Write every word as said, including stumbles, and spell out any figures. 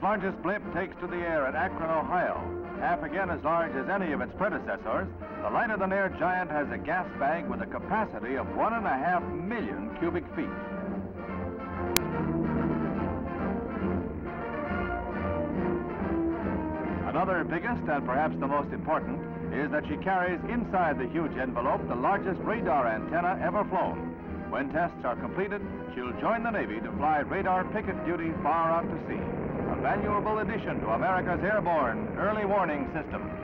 largest blimp takes to the air at Akron, Ohio, half again as large as any of its predecessors, the lighter-than-air giant has a gas bag with a capacity of one and a half million cubic feet. Another biggest and perhaps the most important is that she carries inside the huge envelope the largest radar antenna ever flown. When tests are completed, she'll join the Navy to fly radar picket duty far out to sea, a valuable addition to America's airborne early warning system.